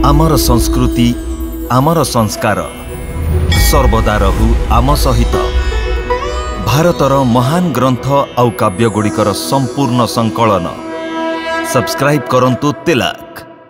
आमर संस्कृति आमर संस्कार सर्वदा रहु आम सहित। भारतर महान ग्रंथ आउ काव्यगुड़िकर संपूर्ण संकलन सब्सक्राइब करंतु तिलक।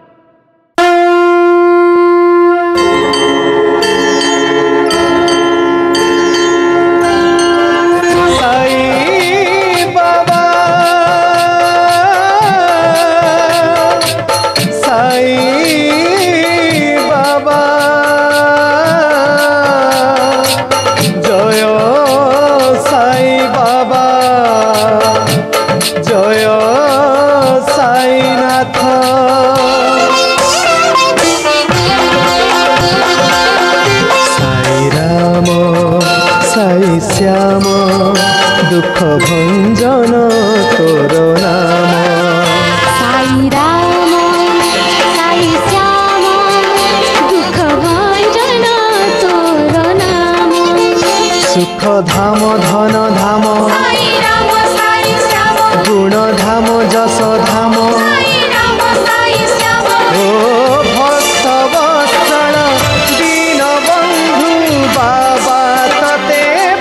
श्याम दुख भंजन तोर नाम। साई राम साई श्याम दुख भंजन तोर नाम। सुख धाम धन धाम साई राम साई श्याम गुण धाम जस धाम। साई राम साई श्याम ओ भक्त वत्सल दीन बंधु बाबा तते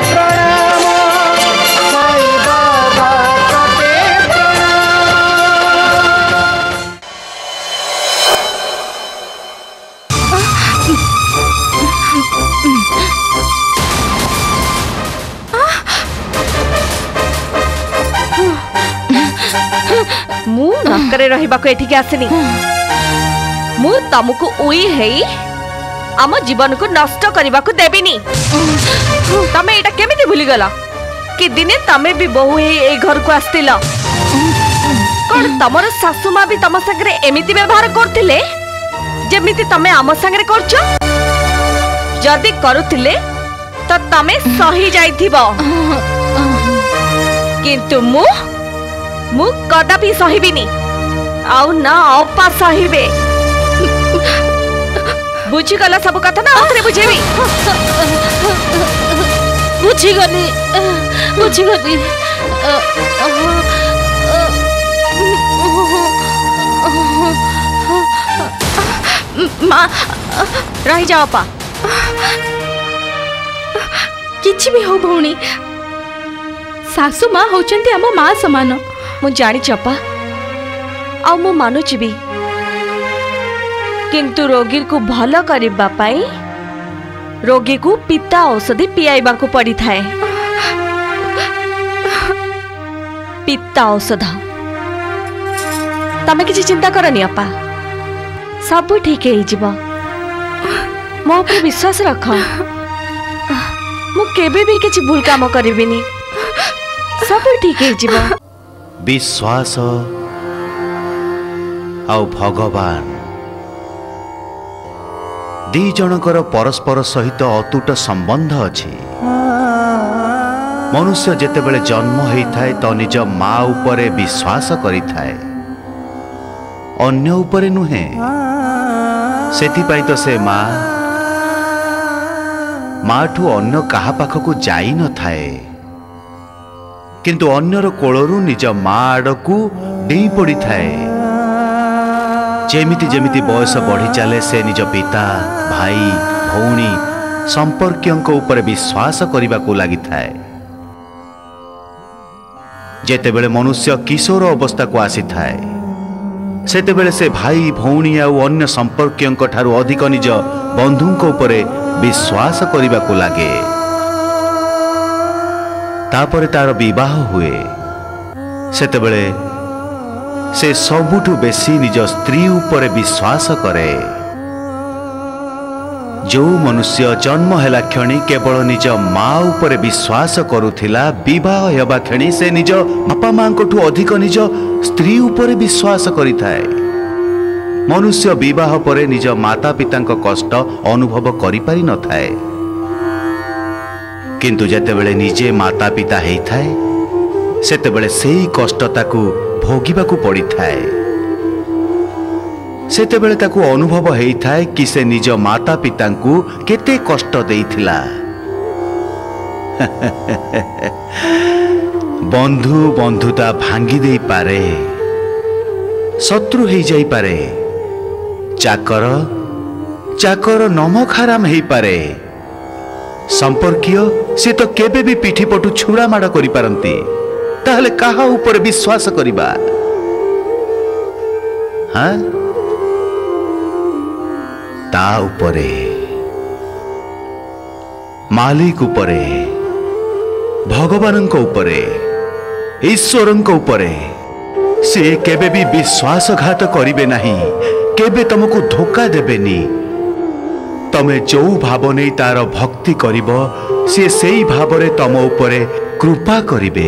मु नकरे रहिबाको एठिके आसिनी। मु तमको उई हेई आम जीवन को नष्ट करबाको देबिनी। तमे एटा केमिति भूली गला कि दिने तमे भी बहु हे ए घर को आस्तिला। कोन तमर सासु मा भी तम संगरे एमिति व्यवहार करथिले जेमिति तमे आम संगरे करछो? जदी करूथिले तो तमे सही जाइथिबो, किंतु मु कदापि सहिबिनी आउ ना अपा सहिबे। बुझीगला सब कथा ना आखरे बुझेबी। बुझीगली बुझीगली। माँ रही जाओ पा। किछि भी हो भौणी, सासु माँ होचंती आम माँ समान। मु जानी चपा आ मु मानुची भी, किंतु रोगी को भल करबा पाई रोगी को पिता औषधि पियाइबा को पड़ी थाए। पिता औषध तमे किछि चिंता करनी अपा, सब ठीक है जीव। मो ऊपर विश्वास रख, मु केबे भी किछि भूल काम करबिनी, सब ठीक है जीव। विश्वास आउ भगवान दी जनकर परस्पर सहित अतुट संबंध अछि। मनुष्य जेतेबेले जन्म होइथाय तो निज माँ उपरे विश्वास करिथाय, अन्य उपरे नुहे। सेथिपाई तो से माँ ठू अन्य काहा पाखकु जाई न थाए, किंतु अन्यर कोलरू निज माँ आड़कू डेई पड़ी थाए। जेमिति जेमिति बयस बढ़ी चले से निज पिता भाई भौणी संपर्कियों ऊपर विश्वास करने को लगी थाए। जेतेबेले मनुष्य किशोर अवस्था को आसी थाए सेतेबेले से भाई भौणी आउ अन्य संपर्कियों ठारू अधिक निज बंधुओं ऊपर विश्वास करने को लगे। तापर तार विवाह हुए सेतेबेले से सबुठु बेसी निज स्त्री ऊपर विश्वास करे। जो मनुष्य जन्म हेला क्षणी केवल निज माँ ऊपर विश्वास करुथिला, विवाह हेबा क्षणी से निज बापा माँ ठू अधिक निज स्त्री ऊपर विश्वास करिथाए। मनुष्य विवाह परे निज माता पितांक कष्ट अनुभव करि पारि न थाए, किंतु जेतेबेले निजे माता पिता हेइथाए सेतेबेले सेही कष्ट ताकू भोगिबाकू पड़ी थाए। सेतेबेले ताकू अनुभव हेइथाए कि से निज माता पितांकू केते कष्ट देइथिला। बंधु बंधुता भांगी दे पारे, शत्रु हो जाई पारे, चाकर चाकर नमक हराम हो पारे संपर्कीय से तो केबे भी पिठी पटु छुरा माड़ करि पारंती ताहले काहा ऊपर विश्वास करिबा हाँ ता उपरे मालिक उपरे भगवानंक उपरे ईश्वरंक उपरे से केबे भी विश्वासघात करिबे नहीं केबे तुमको धोखा देबेनी तमे जो भाव नहीं तार भक्ति करिब से सेई भावरे तम उपरे कृपा करिबे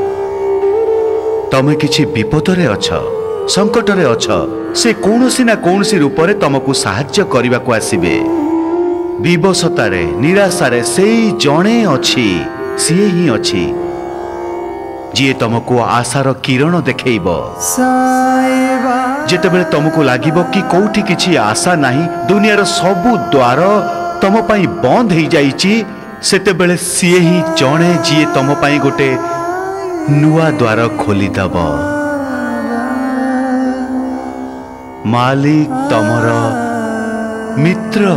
तमे किछि विपदरे अछ संकटरे अछ से कौनसी ना कौनसी रूपरे तुमको साहाय्य करने को आसीबे विवशतारे निराशारे सेई जणे अछि सीए ही अछि जी तुमको आशार किरण देखेइब जेतेबेले तुमको लागिब कि कोठी किछि आशा नाही दुनियार सबु द्वार तुम पई बंद हो जाइछि सेतेबेले सीए ही जणे जी तुम पई गोटे नुआ द्वार खोली दब मालिक तमर मित्र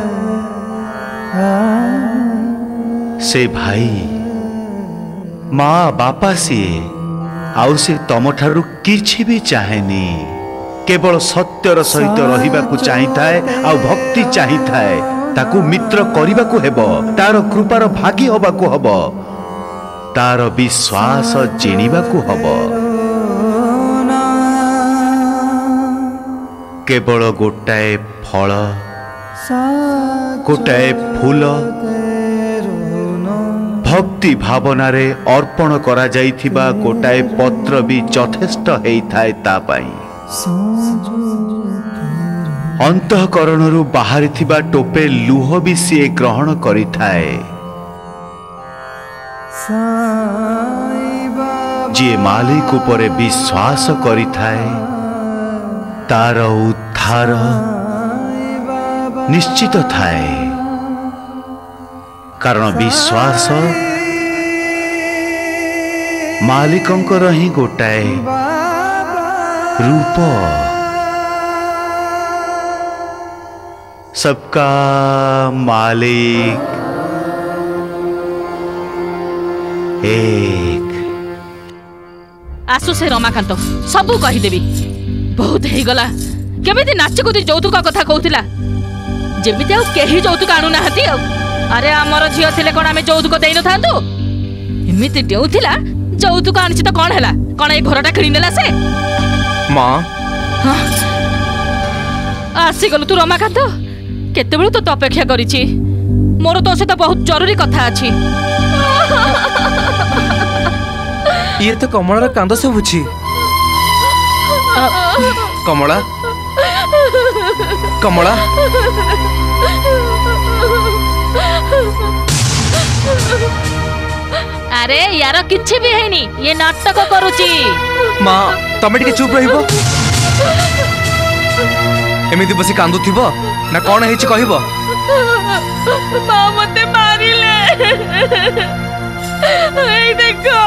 से भाई माँ बापा सी आउ से तम ठारू किछि भी चाहेनी केवल सत्यर सहित रहिबाकु चाहिए आउ भक्ति चाहिए ताकू मित्र करिबाकु हेबो तार कृपार भागी होबाकु हबो तार विश्वास जिणिबाकु हबो केवल गोटाए फल गोटाए फूल भक्ति भावना रे अर्पण करा जाइथिबा गोटाए पत्र भी यथेष्ट हेइथाय ता पाई अंतःकरणरू बाहरी थिबा टोपे लुह भी सी ग्रहण करिथाए जे मालिक उपरे विश्वास करिथाए तार उद्धार निश्चित थाए कारण विश्वास मालिकंकर ही गोटाए रूप सबका मालिक एक आसु से रमाकांत सबू कहीदेवी बहुत हो गला केमिति नाच कुदी যৌতুक कथा कहूतिला जेमिति आ केही যৌতুक आनु नाहती अरे आमर झियो थिले कोन आमे যৌতুक देई न थांतु एमिति देउथिला যৌতুक आनिछि त कोन हैला कोन ए घरटा किनि नेला से मां आसी गलु तू रमाकांत केते बेलु तो अपेक्षा करिछि मोर तो से तो बहुत जरूरी कथा अछि ये तो कमलार कांद से बुझी कमला कमला अरे यार किछि भी हैनी ये नाटक करूची मां तमे टिके चुप रहिबो एमिति बसी कांदु थिबो ना कोन हेछि कहिबो मां मते मारिले ए देखो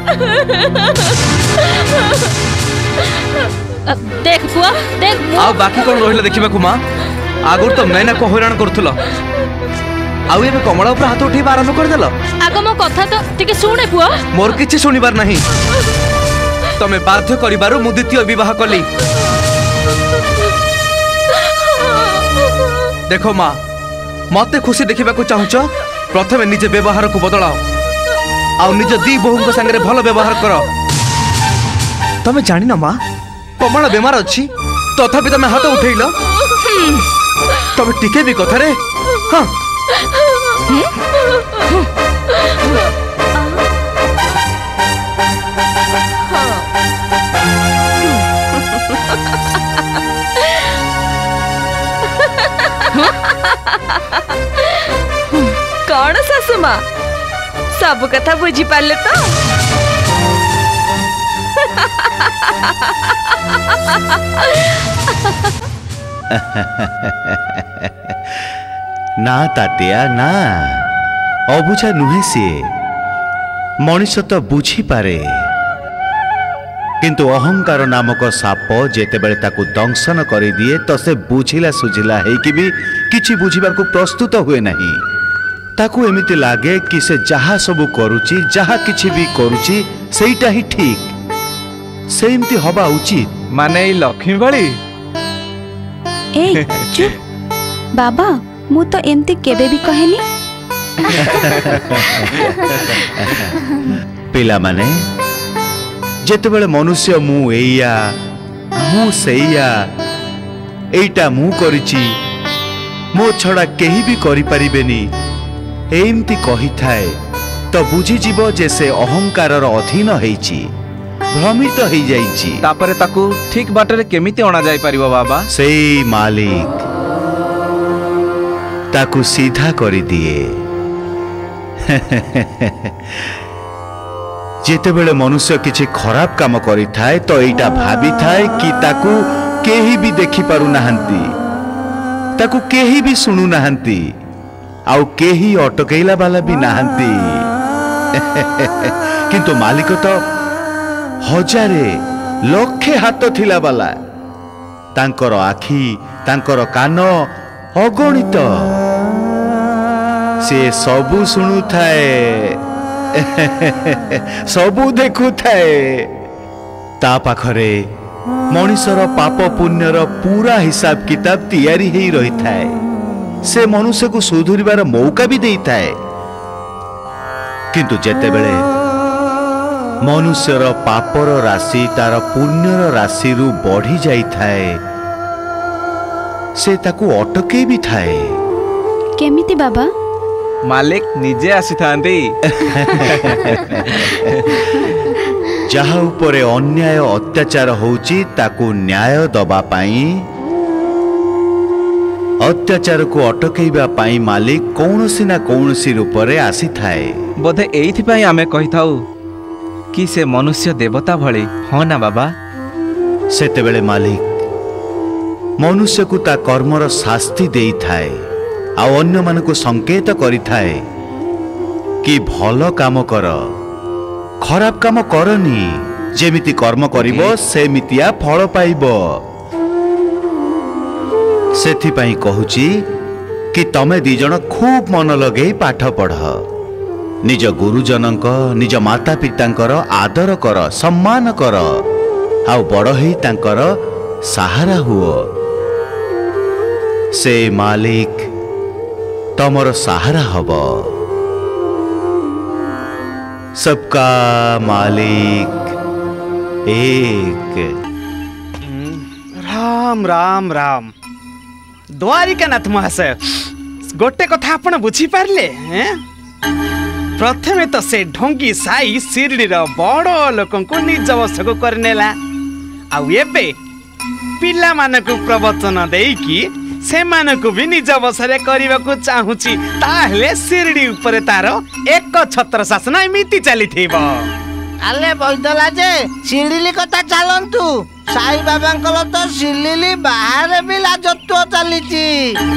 देख पुआ देख आ बाकी कोन रहिला देखिबा को मां आगुर तो नैना को हैरान करथुलो आउ एबे कमला ऊपर हाथ उठेबा आरंभ कर देलो आगो मो कथा तो टिके सुने पुआ मोर किछि सुनिबार नहीं तमे बाध्य करिबारु मु द्वितीय विवाह कली देखो मां मते खुशी देखिबा को चाहुचो प्रथमे निजे व्यवहार को बदलाओ आ निज दी बहु को संगे भलो व्यवहार करो तमे जानि ना मां कमला बेमार अछि तथापि तमे हाथ उठेइलो तमे टिके भी कथा रे हां कौन सासु माँ सब कथा बुझी पाले तो ना तातिया ना अबुझा नुहे सी मनीष तो बुझी पारे किंतु अहंकार नामक साप जेतेबेले ताकू दंशन कर दिए तो से बुझिला सुझिला है भी किछि बुझिबाकू प्रस्तुत हुए नहीं। ताकू एमिति लागे कि से जहा सबू करुची जहा किछि भी करुची सेईटा ही ठीक सेमती हवा उचित माने लक्ष्मी बड़ी ए चुप बाबा मु तो एमती केबे भी कहेनी। पिला माने जेतेबेले मनुष्य मु एया मु सेया एईटा मु करिची मो छड़ा केही भी करि परिबेनी एमती कही थाए तो बुझी जीवो जे से अहंकारर अधीन हेइची भ्रमित हो जाइची। तापरे ताकू ठीक बाटरे केमिति अणा जाई परिबो बाबा? सेई मालिक ताकू सीधा करी दिए। जेतेबेले मनुष्य किछि खराब काम करि थाए तो एटा भाबी थाए कि ताकू केही भी देखि पारु नाहंती ताकू केही भी सुनु नाहंती आउ केही अटकेला वाला भी नाहंती। किंतु मालिक तो हजारे लक्षे हाथ थिला वाला तांकर आखि तांकर कान अगणित से सबू सुनु थाए सबू देखु थाए ता पाखरे मनुष्यर पाप पुण्यर पूरा हिसाब किताब तैयारी ही रही थाए से मनुष्य को सुधुरिबार मौका भी देई थाए। किंतु जेतेबेले मनुष्यर पापर राशि तार पुण्यर राशि रु बढ़ी जाई थाए से ताकू अटके भी थाए। केमिति बाबा? मालिक निजे आसी थांती जहा उपरे अन्याय अत्याचार होउची ताकू न्याय दबा पाई अत्याचार को अटकेइबा पाई मालिक कौनसी ना कौनसी रूप रे आसी थाए। बोधे एइथि पई आमे कहि थाउ कि से मनुष्य देवता भली हाँ ना बाबा? सेतेबेले मालिक मनुष्य को ता कर्मर शास्ति देई थाए आ अन्य मानकु संकेत करि थाए कि भल काम कर खराब काम करनी जेमिति कर्म करिवो सेमितिया फल पाइबो। सेथि पई कहूची कि तमे दी जण खूब मन लगे पाठ पढ़ निज गुरुजनक निज माता पितांकर आदर कर सम्मान कर आ बड़ ही तांकर सहारा हुओ। से मालिक तमर सहारा हबो। सबका मालिक एक। राम राम राम द्वारिकानाथ महाशय गोटे कथा आपण बुझी पारले प्रथमे तो से ढोंगी साई शिरडी बड़ लोक निज वशक करनेला आउ एबे पिला मानकु प्रवचन देकी से मानकु भी निज वशरे करबाकू चाहूची ताहले शिरडी ऊपर तार एक छत्र शासन एमिति चली थीबो। आले बैदला जे शिरडी कथा चलंतु साई बाबांकल तो शिरडी बाहर भी लाजत्व चलीची।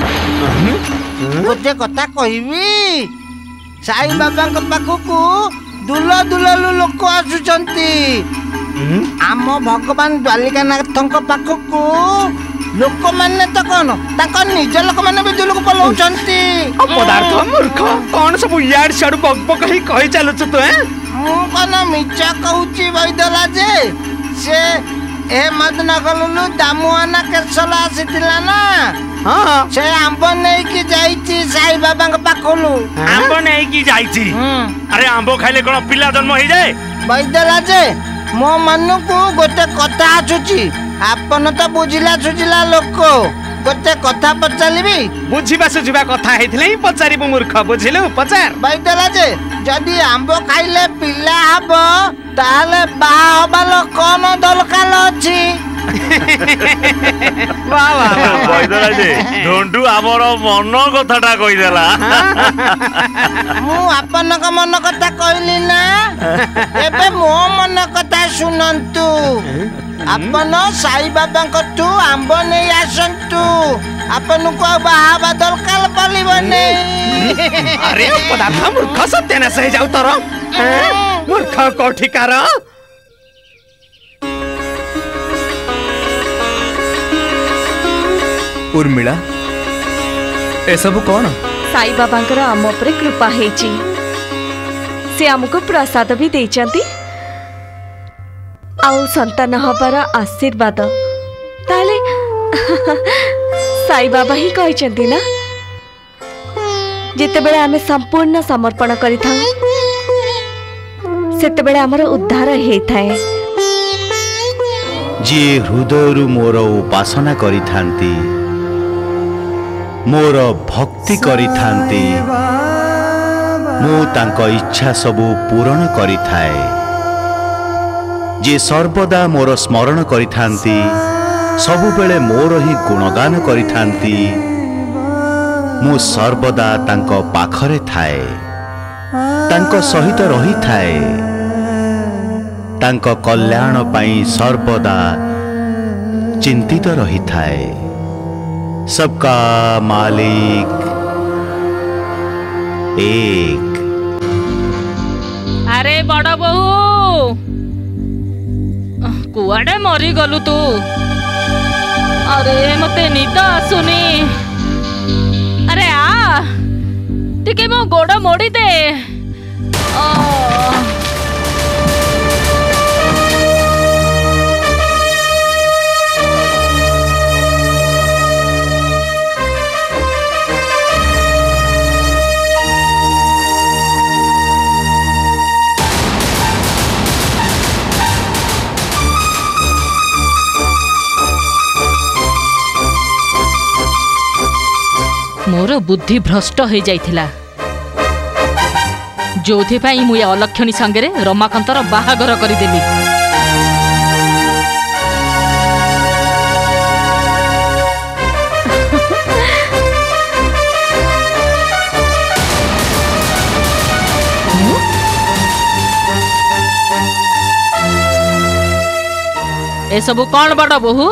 गोटे कथा कहबी साई बाबांक पाखकू दुल दुललु लोक आसुचंती आम भगवान द्वारिकानाथंक पाखकू लोक माने तो कौन तांका निज लोक माने भी दुलक पलाउचंती। पदार्थ मूर्ख कौन सब याड साडू बकबक ही कहि चालुछ तो मु कोन मिचा कहूची बैदला जे से ए मदनगलु दामुआना केसला आसीतिला ना हां से आंब नै की जाईची साई बाबांक पाखलु आंब नै की जाईची। अरे आंब खाइले कोन पिला जन्म होई जाए बैदला जे मो मनकू गोटे कथा आछुची आपन तो बुझिला सुझिला लोक गोटे कथा पचालिबी बुझिबा सुझिबा कथा हेथिले ही पचारिबो मूर्ख बुझिलु पचार बैदला जे जदी आंब खाइले पिला हबो ताले बा हबालो कोन दलकाल अछि। वाह वाह बैदला जे ढोंडू हमर मन कथाटा कहि देला मु आपन का मन कथा कहली ना एबे मो मन कथा सुनंतु आपन साई बाबांक तू आंब नै आसंतु आपन को बाहा दलकाल पलिबने। अरे पदार्थ मूर्ख सत्य न सही जाऊ तोर मूर्ख कोठिकार उर्मिला ए सब कौन? साई बाबांकर आम उपरे कृपा हेची से हमको प्रसाद भी देचंती आउ संतान हबार आशीर्वाद ताले साई बाबा ही कहचंती ना जिते बेले आमे संपूर्ण समर्पण करिथा सेते बेले हमर उद्धार हेथाए। जी हृदय मोर उपासना करिथांती मोर भक्ति करिथांती मु तांको इच्छा सबु पूरण करिथाए। जे सर्वदा मोर स्मरण करिथांती सबु बेले मोर ही गुणगान करिथांती मु सर्वदा तांको पाखरे थाए तांको सहित रही थाए तांको कल्याण पाई सर्वदा चिंतित रही थाए। सबका मालिक एक। अरे बड़ बहू कुआडे मरी गलु तू? अरे मते निद आसुनी। अरे आ टिके मो गोड़ मोड़ी दे। मोर बुद्धि भ्रष्ट हो जाइथिला जोथि पाई मुए अलक्षणी संगे रमाकांतर बाहागर करदेली। ए सब कौन बड़ बोहू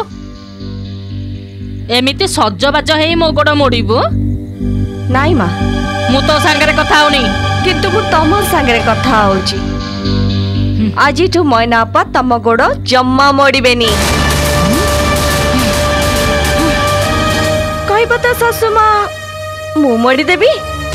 एमिति सजबाज हे मो गोड़ मोड़बू? नाई माँ मु तो सांगरे कथा होनी किंतु मु तम सांगरे कथा होची। आजिठु मैना अपा तम गोड़ जम्मा मोड़बेनी कहब तो सासु माँ मु मोड़ी देबी।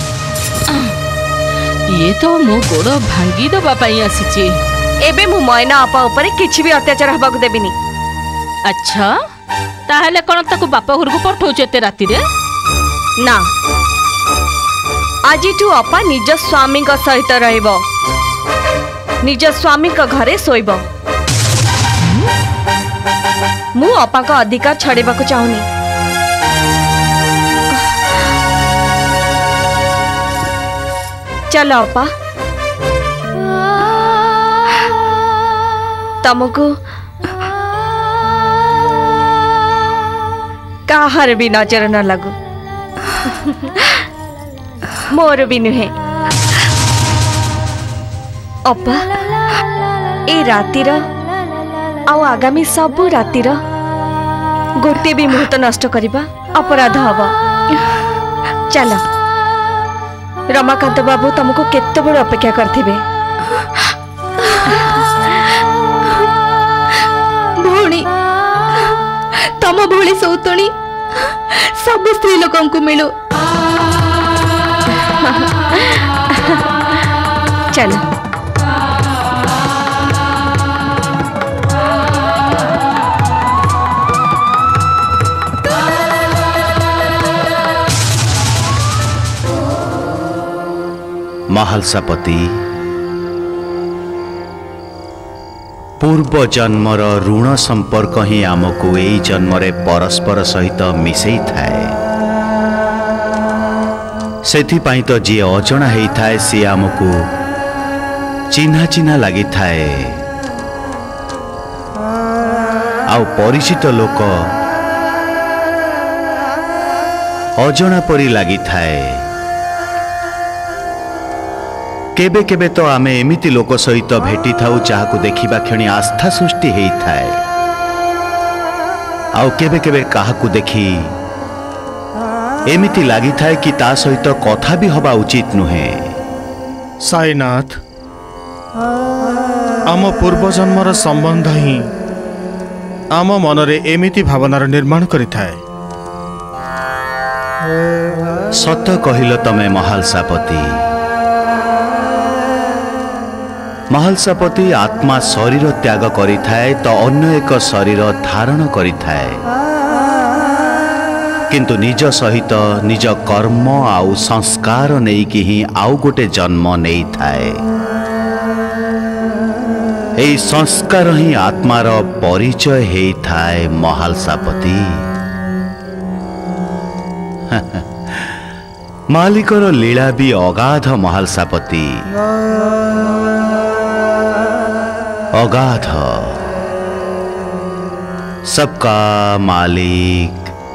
ये तो मो गोड़ भांगी दबा पाई आसीची। एबे मु मैना अपा ऊपर किछि भी अत्याचार हबाकू देबिनी। अच्छा ताहले कोन ताकू बापा घर को पठौछ एते राती रे? ना आजिठु अपा निज स्वामी का सहित रहइबो निज स्वामी का घरे सोइबो। मु अपा का अधिकार छड़ेबा को चाहुनी। चलो अपा तमको काहर भी नजर न लगू मोर भी नुहे। अपा ए रातिर आउ आगामी सबु रातिर गोटे भी मुहूर्त नष्ट करिबा अपराध हब। चल रमाकांत बाबू तुमको केते बड़ अपेक्षा करथिबे। भौणी तम भोली सौतणी सब स्त्री लोकों को मिलू। चल महालसापति पूर्व जन्मर ऋण संपर्क ही आमको एई जन्मरे परस्पर सहित मिसई थाए। सेथिपाई तो जी अजणा हेई थाए सी आमको चिन्हा चिन्हा लगी थाए आउ परिचित लोक अजणा परी लगी थाए। केबे केबे तो आमे एमिति लोक सहित भेटी थाउ जहाकू देखिबा क्षणी आस्था सृष्टि हेई थाए आउ केबे केबे काहाकू देखी एमिति लागि थाए कि ता सहित कथा भी हबा उचित नुहे। साईनाथ आम पूर्व जन्मर संबंध ही आम मनरे एमिति भावनार निर्माण करिथाए। सत कहिल तमे महालसापति। महालसापति आत्मा शरीर त्याग करिथाए तो अन्य एक शरीर धारण करिथाए, किंतु निज सहित निज कर्म आउ संस्कार नेइकी ही आउ गोटे जन्म नहीं थाए। एई संस्कार ही आत्मार परिचय हेई थाए महालसापति। मालिकर लीला भी अगाध महालसापति, अगाध। सबका मालिक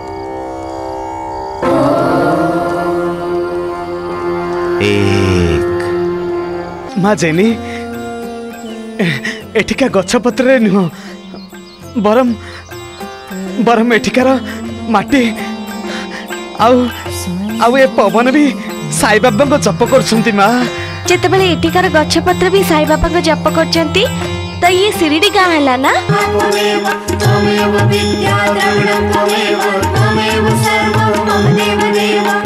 एक। माँ जेनी एठिका गछपत्र नुह बरम बरम एठिकार माटी आउ ए पवन भी साई बाबा को जप करछंती। माँ जेतेबेले एठिकार गछपत्र भी साई बाबा को जप करछंती तो ये शिरडी गाँव है ना। त्वमेव विद्या द्रविणं त्वमेव सर्वं मम देव देव।